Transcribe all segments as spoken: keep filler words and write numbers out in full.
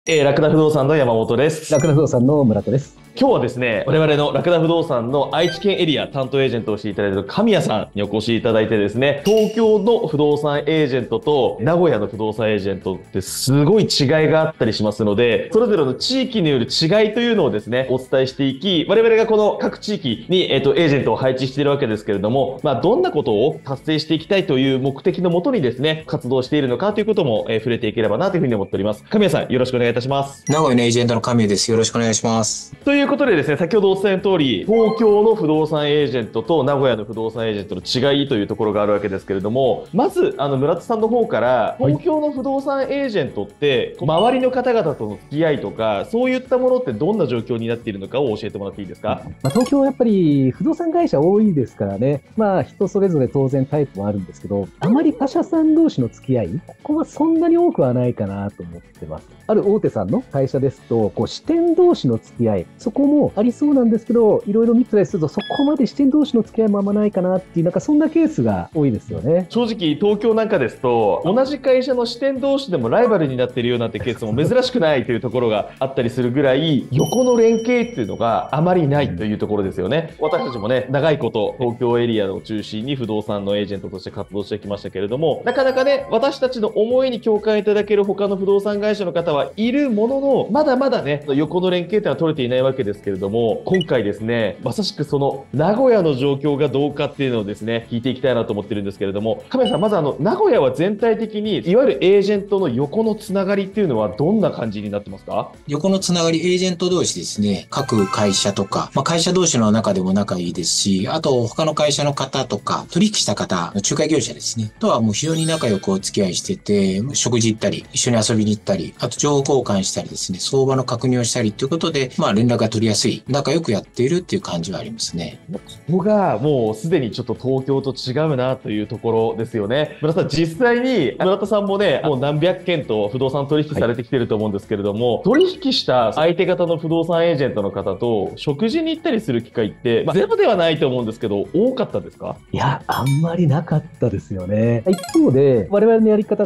えー、ラクダ不動産の山本です。 ラクダ不動産の村田です。 今日はですね、我々のラクダ不動産の愛知県エリア担当エージェントをしていただいている神谷さんにお越しいただいてですね、東京の不動産エージェントと名古屋の不動産エージェントってすごい違いがあったりしますので、それぞれの地域による違いというのをですね、お伝えしていき、我々がこの各地域に、えっと、エージェントを配置しているわけですけれども、まあ、どんなことを達成していきたいという目的のもとにですね、活動しているのかということも、えー、触れていければなというふうに思っております。神谷さん、よろしくお願いいたします。 名古屋のエージェントの神谷です。よろしくお願いします。 ということでですね、先ほどお伝えの通り、東京の不動産エージェントと名古屋の不動産エージェントの違いというところがあるわけですけれども、まず、あの、村田さんの方から、東京の不動産エージェントって、周りの方々との付き合いとか、そういったものってどんな状況になっているのかを教えてもらっていいですか？ まあ、東京はやっぱり不動産会社多いですからね、まあ人それぞれ当然タイプもあるんですけど、あまり他社さん同士の付き合い、ここはそんなに多くはないかなと思ってます。ある大手さんの会社ですと、こう支店同士の付き合い、そこもありそうなんですけど、いろいろ見てたりすると、そこまで支店同士の付き合いもあんまないかなっていう、なんかそんなケースが多いですよね。 正直、東京なんかですと、同じ会社の支店同士でもライバルになっているようなってケースも珍しくないというところがあったりするぐらい、横の連携っていうのがあまりないというところですよね。私たちもね、長いこと東京エリアを中心に不動産のエージェントとして活動してきましたけれども、なかなかね、私たちの思いに共感いただける他の不動産会社の方はいるものの、まだまだね、横の連携っていうのは取れていないわけですけれども、今回ですね、まさしくその名古屋の状況がどうかっていうのをですね、聞いていきたいなと思ってるんですけれども、亀谷さん、まずあの、名古屋は全体的に、いわゆるエージェントの横のつながりっていうのはどんな感じになってますか？ 横のつながり、エージェント同士ですね、各会社とか、まあ、会社同士の中でも仲いいですし、あと他の会社の方とか、取引した方、仲介業者ですね、とはもう非常に仲良くお付き合いしてて、食事行ったり、一緒に遊びに行ったり、あと情報交換したりですね、相場の確認をしたりということで、まあ連絡が取りやすい、仲良くやっているっていう感じはありますね。 ここがもうすでにちょっと東京と違うなというところですよね。村田さん、実際に村田さんもね、もう何百件と不動産取引されてきてると思うんですけれども、はい、取引した相手方の不動産エージェントの方と食事に行ったりする機会って、まあ、ゼロではないと思うんですけど、多かったですか？ いや、あんまりなかったですよね。一方で、我々のやり方って、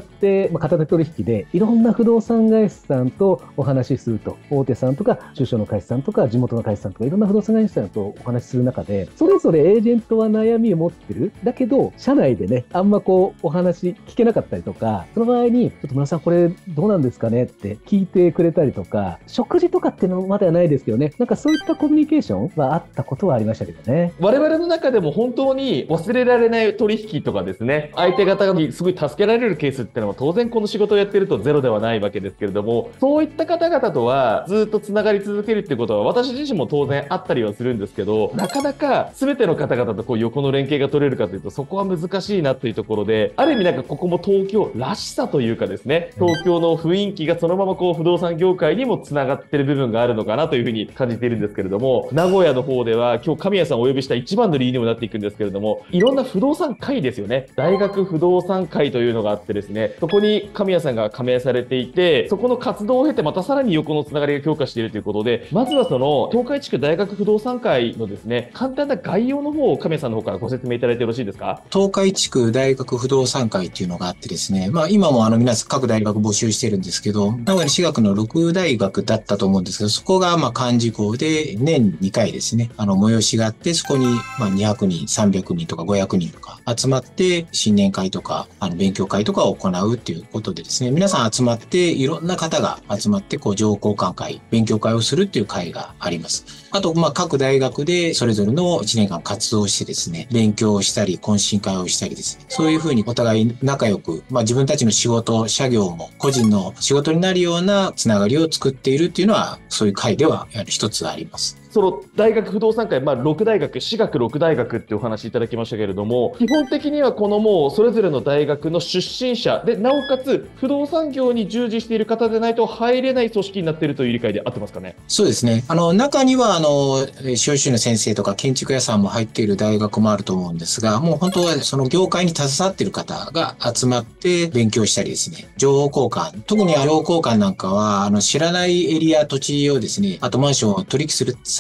まあ、片手取引で、いろんな不動産会社さんとお話しすると、大手さんとか、中小の会社さんとか、地元の会社さんとか、いろんな不動産会社さんとお話しする中で、それぞれエージェントは悩みを持ってる。だけど、社内でね、あんまこう、お話聞けなかったりとか、その場合に、ちょっと村さんこれどうなんですかねって聞いてくれたりとか、食事とかっていうのまではないですけどね、なんかそういったコミュニケーションはあったことはありましたけどね。 我々の中でも本当に忘れられない取引とかですね、相手方にすごい助けられるケースっていうのは当然この仕事をやってるとゼロではないわけですけれども、そういった方々とはずっとつながり続けるってことは私自身も当然あったりはするんですけど、なかなか全ての方々とこう横の連携が取れるかというとそこは難しいなというところで、ある意味なんかここも東京らしさというかですね、東京の雰囲気がそのままこう不動産業界にもつながってる部分があるのかなというふうに感じているんですけれども、名古屋の方では今日神谷さんをお呼びした一番の理由にもなっていくんですけれども、いろんな不動産会ですよね。大学不動産会というのがあってですね、そこに神谷さんが加盟されていて、そこの活動を経てまたさらに横のつながりが強化しているということで、まずはその東海地区大学不動産会のですね、簡単な概要の方を神谷さんの方からご説明いただいてよろしいですか？ 東海地区大学不動産会っていうのがあってですね、まあ今もあの皆さん各大学募集してるんですけど、名古屋の私学のろく大学だったと思うんですけど、そこがまあ幹事校で年にかいですね、あの催しがあって、そこにまあにひゃくにん、さんびゃくにんとかごひゃくにんとか集まって新年会とかあの勉強会とかを行うっていうことでですね、皆さん集まっていろんな方が集まってこう情報交換会、勉強会をするっていう会があります。あとまあ各大学でそれぞれのいちねんかん活動してですね、勉強をしたり懇親会をしたりですね、そういうふうにお互い仲良く、まあ自分たちの仕事、社業も個人の仕事になるようなつながりを作っているっていうのは、そういう会ではやはり一つあります。 その大学不動産会、まあ、ろく大学、私学ろく大学ってお話いただきましたけれども、基本的にはこのもうそれぞれの大学の出身者で、なおかつ不動産業に従事している方でないと入れない組織になっているという理解で合ってますかね？ そうですね。あの、中には、あの、修士の先生とか建築屋さんも入っている大学もあると思うんですが、もう本当はその業界に携わっている方が集まって勉強したりですね、情報交換、特に情報交換なんかは、あの、知らないエリア、土地をですね、あとマンションを取引する際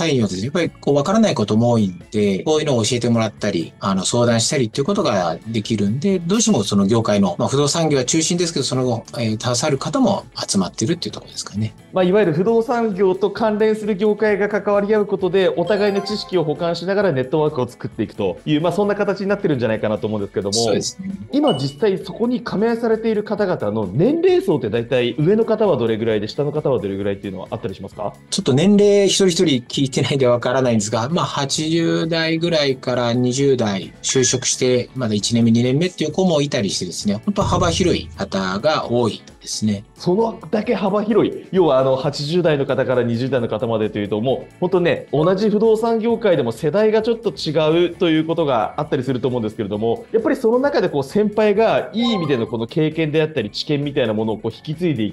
際にはですね、やっぱりこうわからないことも多いんで、こういうのを教えてもらったり、あの相談したりっていうことができるんで、どうしてもその業界の、まあ、不動産業は中心ですけど、その後、えー、携わる方も集まってるっていうところですかね。 まあ、いわゆる不動産業と関連する業界が関わり合うことで、お互いの知識を補完しながらネットワークを作っていくという、まあ、そんな形になってるんじゃないかなと思うんですけども、 そうですね。 今実際そこに加盟されている方々の年齢層って大体上の方はどれぐらいで下の方はどれぐらいっていうのはあったりしますか？ ちょっと年齢一人一人聞いてないんでわからないんですが、まあはちじゅう代ぐらいからにじゅう代就職してまだいちねんめにねんめっていう子もいたりしてですね、本当幅広い方が多いですね。 そのだけ幅広い、要はあのはちじゅう代の方からにじゅう代の方までというと、もう本当ね、同じ不動産業界でも世代がちょっと違うということがあったりすると思うんですけれども、やっぱりその中でこう先輩がいい意味でのこの経験であったり知見みたいなものをこう引き継いでいって、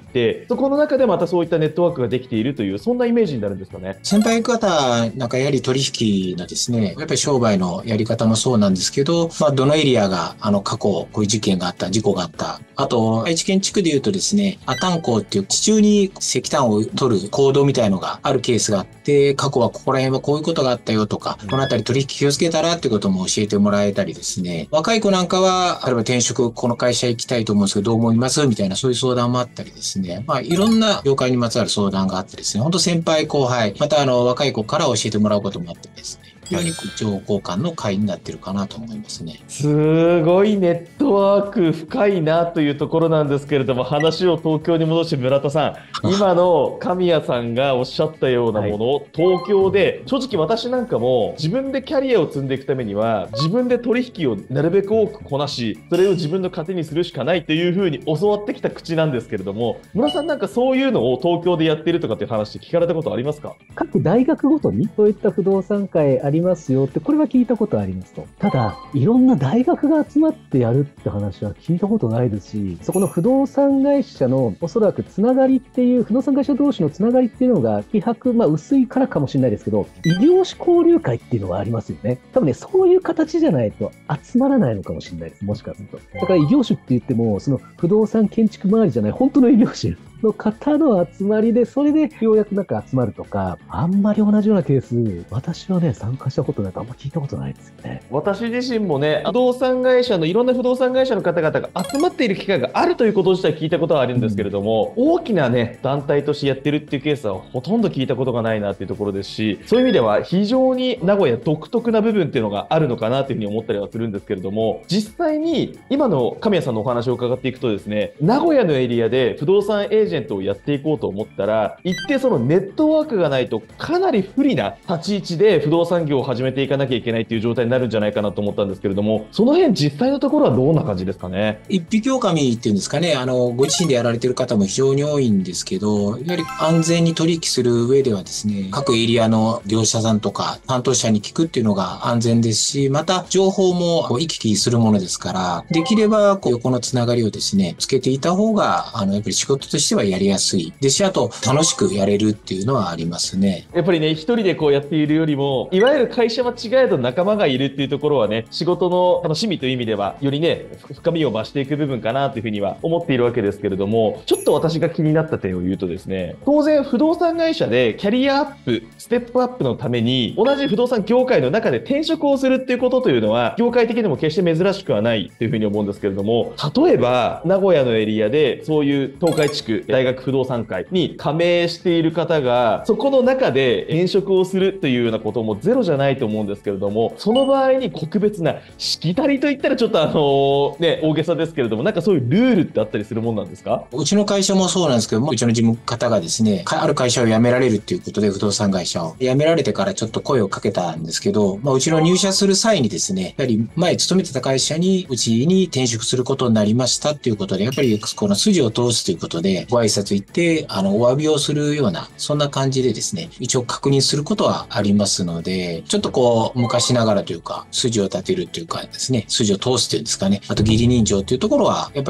そこの中でまたそういったネットワークができているという、そんなイメージになるんですかね。 先輩方なんかやはり取引のですね、やっぱり商売のやり方もそうなんですけど、まあどのエリアがあの過去こういう事件があった、事故があった、あと愛知県地区でいうとですね、阿炭鉱っていう地中に石炭を取る坑道みたいのがあるケースがあって、過去はここら辺はこういうことがあったよとか、このあたり取引気をつけたらっていうことも教えてもらえたりですね、若い子なんかは例えば転職この会社行きたいと思うんですけどどう思いますみたいなそういう相談もあったりですね、まあいろんな業界にまつわる相談があってですね、本当先輩後輩、またあの若い子から教えてもらうこともあってですね、非常に情報交換の会になってるかなと思いますね。 すごいネットワーク深いなというところなんですけれども、話を東京に戻して村田さん、今の神谷さんがおっしゃったようなものを東京で、正直私なんかも自分でキャリアを積んでいくためには自分で取引をなるべく多くこなし、それを自分の糧にするしかないというふうに教わってきた口なんですけれども、村田さんなんかそういうのを東京でやっているとかっていう話聞かれたことありますか？ 各大学ごとにそういった不動産会ありますよって、これは聞いたことありますと。ただ、いろんな大学が集まってやるって話は聞いたことないですし、そこの不動産会社のおそらくつながりっていう、不動産会社同士のつながりっていうのが、希薄、まあ薄いからかもしれないですけど、異業種交流会っていうのがありますよね。多分ね、そういう形じゃないと集まらないのかもしれないです。もしかすると。だから異業種って言っても、その不動産建築周りじゃない、本当の異業種の方の集まりで、それでようやくなんか集まるとか、あんまり同じようなケース、私はね、参加したことないとあんま聞いたことないですよね。 私自身もね、不動産会社のいろんな不動産会社の方々が集まっている機会があるということ自体聞いたことはあるんですけれども、うん、大きなね、団体としてやってるっていうケースはほとんど聞いたことがないなっていうところですし、そういう意味では非常に名古屋独特な部分っていうのがあるのかなというふうに思ったりはするんですけれども、実際に今の神谷さんのお話を伺っていくとですね、名古屋のエリアで不動産エージェントをやっていこうと思ったら、一定そのネットワークがないとかなり不利な立ち位置で不動産業を始めていかなきゃいけないっていう状態になるんじゃないかなと思ったんですけれども、その辺実際のところはどんな感じですかね。 一匹狼っていうんですかね、あのご自身でやられている方も非常に多いんですけど、やはり安全に取引する上ではですね、各エリアの業者さんとか担当者に聞くっていうのが安全ですし、また情報もこう行き来するものですから、できればこう横のつながりをですねつけていた方があのやっぱり仕事としてはやりやすいですし、あと楽しくやれるっていうのはありますね。 やっぱりね、一人でこうやっているよりも、いわゆる会社は違えど仲間がいるっていうところはね、仕事の楽しみという意味ではよりね深みを増していく部分かなというふうには思っているわけですけれども、ちょっと私が気になった点を言うとですね、当然不動産会社でキャリアアップ、ステップアップのために同じ不動産業界の中で転職をするっていうことというのは業界的にも決して珍しくはないというふうに思うんですけれども、例えば名古屋のエリアでそういう東海地区大学不動産会に加盟している方がそこの中で転職をするというようなこともゼロじゃないと思うんですけれども、その場合に告別なしきたりといったらちょっとあのね大げさですけれども、なんかそういうルールってあったりするもんなんですか？ うちの会社もそうなんですけども、うちの事務方がですね、ある会社を辞められるっていうことで、不動産会社を辞められてからちょっと声をかけたんですけど、まあ、うちの入社する際にですね、やはり前勤めてた会社にうちに転職することになりましたっていうことで、やっぱりこの筋を通すということでご挨拶行ってあのお詫びをするような、そんな感じでですね一応確認することはありますので、ちょっとこう昔ながらというか筋を立てるというかですね、筋を通すというんですかね、あと義理人情というところはやっぱり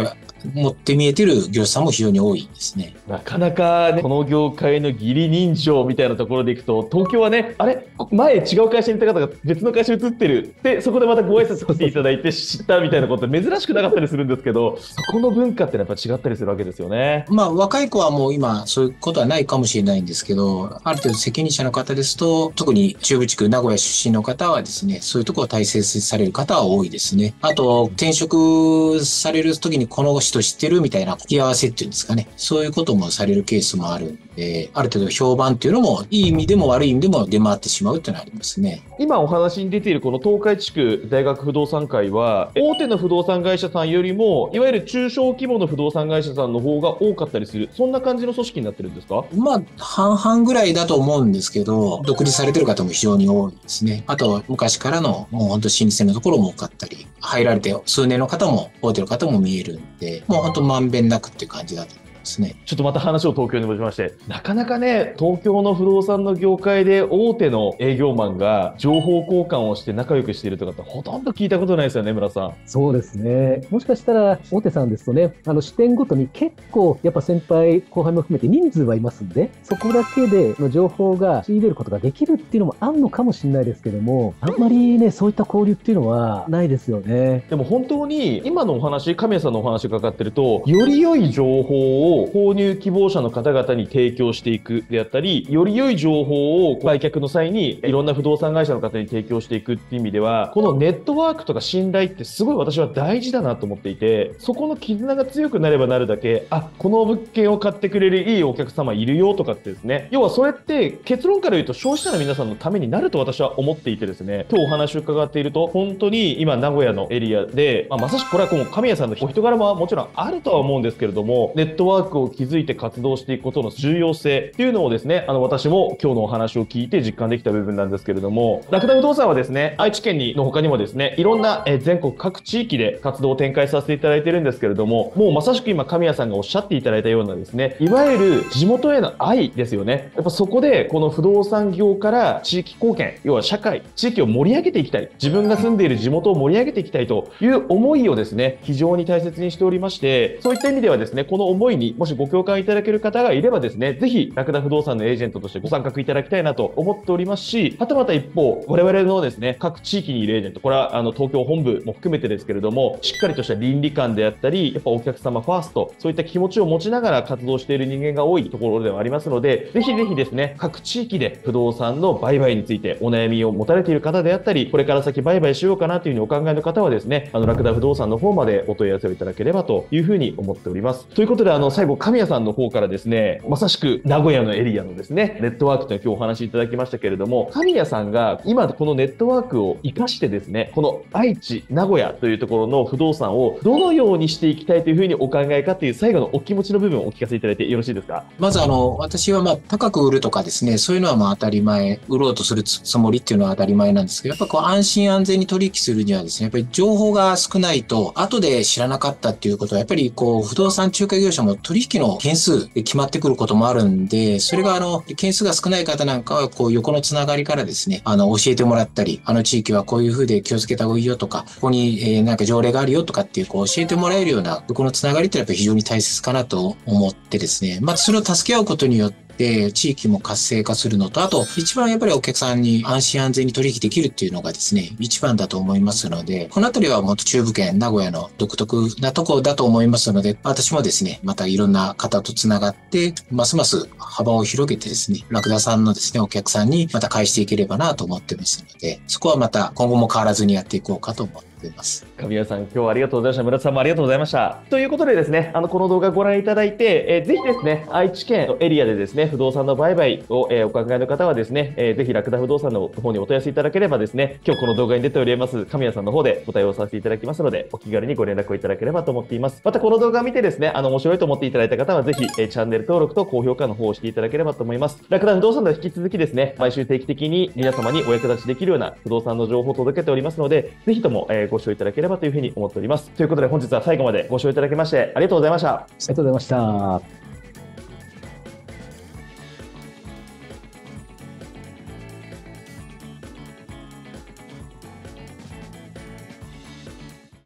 持って見えてる業者さんも非常に多いですね。 なかなかね、この業界の義理人情みたいなところでいくと、東京はね、あれ前違う会社にいた方が別の会社に移ってる。で、そこでまたご挨拶させていただいて知ったみたいなことって珍しくなかったりするんですけど、そこの文化ってやっぱ違ったりするわけですよね。 まあ、若い子はもう今、そういうことはないかもしれないんですけど、ある程度責任者の方ですと、特に中部地区、名古屋出身の方はですね、そういうところを大切にされる方は多いですね。あと、転職される時にこの人知ってるみたいな引き合わせっていうんですかね。そういうこともされるケースもあるんで、ある程度評判っていうのも、いい意味でも悪い意味でも出回ってしまうっていうのはありますね。 今お話に出ているこの東海地区大学不動産会は、大手の不動産会社さんよりも、いわゆる中小規模の不動産会社さんの方が多かったりする、そんな感じの組織になってるんですか？ まあ、半々ぐらいだと思うんですけど、独立されてる方も非常に多いですね。あと、昔からの、もう本当老舗のところも多かったり、入られて数年の方も、大手の方も見えるんで、もう本当まんべんなくっていう感じだと思いますね。 ちょっとまた話を東京に戻しまして、なかなかね、東京の不動産の業界で大手の営業マンが情報交換をして仲良くしているとかってほとんど聞いたことないですよね、村さん。 そうですね。もしかしたら、大手さんですとね、あの支店ごとに結構、やっぱ先輩、後輩も含めて人数はいますんで、そこだけでの情報が仕入れることができるっていうのもあるのかもしれないですけども、あんまりね、そういった交流っていうのはないですよね。 でも本当に今のお話、神谷さんのお話がかかってると、より良い情報を購入希望者の方々に提供していくであったり、より良い情報を売却の際にいろんな不動産会社の方に提供していくっていう意味では、このネットワークとか信頼ってすごい私は大事だなと思っていて、そこの絆が強くなればなるだけ、あ、この物件を買ってくれるいいお客様いるよとかってですね、要はそれって結論から言うと消費者の皆さんのためになると私は思っていてですね、今日お話を伺っていると、本当に今名古屋のエリアで、まあ、まさしくこれはこの神谷さんのお人柄ももちろんあるとは思うんですけれども、ネットワークを築いて活動していくことの重要性っていうのをですね、あの私も今日のお話を聞いて実感できた部分なんですけれども、ラクダ不動産はですね、愛知県にの他にもですね、いろんなえ全国各地域で活動を展開させていただいているんですけれども、もうまさしく今神谷さんがおっしゃっていただいたようなですね、いわゆる地元への愛ですよね。やっぱそこでこの不動産業から地域貢献、要は社会、地域を盛り上げていきたい、自分が住んでいる地元を盛り上げていきたいという思いをですね、非常に大切にしておりまして、そういった意味ではですね、この思いにもしご共感いただける方がいればですね、ぜひラクダ不動産のエージェントとしてご参画いただきたいなと思っておりますし、はたまた一方、我々のですね、各地域にいるエージェント、これはあの東京本部も含めてですけれども、しっかりとした倫理観であったり、やっぱお客様ファースト、そういった気持ちを持ちながら活動している人間が多いところではありますので、ぜひぜひですね、各地域で不動産の売買についてお悩みを持たれている方であったり、これから先売買しようかなというふうにお考えの方はですね、あのラクダ不動産の方までお問い合わせをいただければというふうに思っております。ということで、あの最後神谷さんの方からですね、まさしく名古屋のエリアのですね、ネットワークというのを今日お話しいただきましたけれども、神谷さんが今このネットワークを活かしてですね、この愛知、名古屋というところの不動産をどのようにしていきたいというふうにお考えかという最後のお気持ちの部分をお聞かせいただいてよろしいですか？ まずあの、私はまあ高く売るとかですね、そういうのはまあ当たり前、売ろうとするつもりっていうのは当たり前なんですけど、やっぱこう安心安全に取引するにはですね、やっぱり情報が少ないと、後で知らなかったっていうことは、やっぱりこう不動産仲介業者も取引の件数で決まってくることもあるんで、それがあの、件数が少ない方なんかは、こう横のつながりからですね、あの、教えてもらったり、あの地域はこういう風で気をつけた方がいいよとか、ここに、えー、なんか条例があるよとかっていう、こう教えてもらえるような横のつながりってやっぱり非常に大切かなと思ってですね、まあ、それを助け合うことによって、で、地域も活性化するのと、あと、一番やっぱりお客さんに安心安全に取引できるっていうのがですね、一番だと思いますので、このあたりはもっと中部圏、名古屋の独特なところだと思いますので、私もですね、またいろんな方とつながって、ますます幅を広げてですね、ラクダさんのですね、お客さんにまた返していければなと思ってますので、そこはまた今後も変わらずにやっていこうかと思っています。 神谷さん、今日はありがとうございました。村田さんもありがとうございました。ということでですね、あの、この動画をご覧いただいて、えー、ぜひですね、愛知県のエリアでですね、不動産の売買を、えー、お考えの方はですね、えー、ぜひラクダ不動産の方にお問い合わせいただければですね、今日この動画に出ております神谷さんの方でご対応させていただきますので、お気軽にご連絡をいただければと思っています。またこの動画を見てですね、あの、面白いと思っていただいた方はぜひ、えー、チャンネル登録と高評価の方をしていただければと思います。ラクダ不動産では引き続きですね、毎週定期的に皆様にお役立ちできるような不動産の情報を届けておりますので、ぜひとも、えー、ご視聴いただければというふうに思っております。ということで本日は最後までご視聴いただきましてありがとうございました。ありがとうございました。